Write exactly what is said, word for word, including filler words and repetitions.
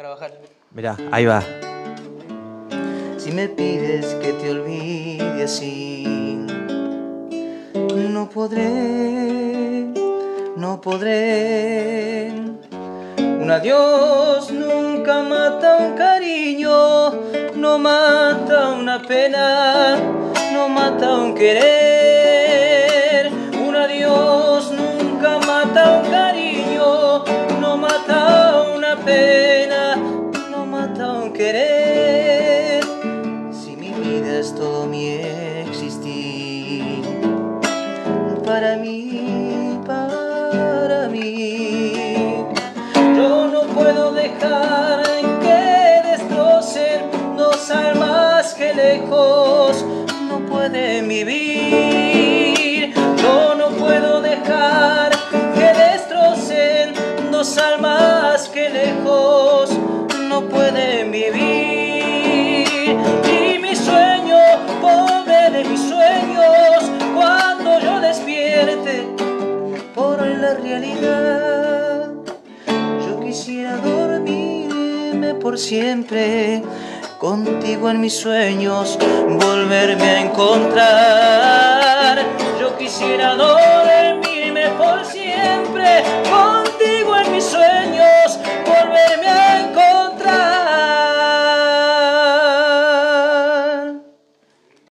Carabajal. Mirá, ahí va. Si me pides que te olvide así, no podré, no podré. Un adiós nunca mata un cariño, no mata una pena, no mata un querer. Un adiós nunca mata un cariño, no mata una pena, no mata un querer. Si mi vida es todo mi existir, para mí, para mí, yo no puedo dejar que destrocen dos almas que lejos no pueden vivir. Yo no puedo dejar que destrocen dos almas que lejos no pueden vivir. Y mi sueño, pobre de mis sueños, cuando yo despierte por la realidad, yo quisiera dormirme por siempre, contigo en mis sueños volverme a encontrar. Yo quisiera dormirme por siempre,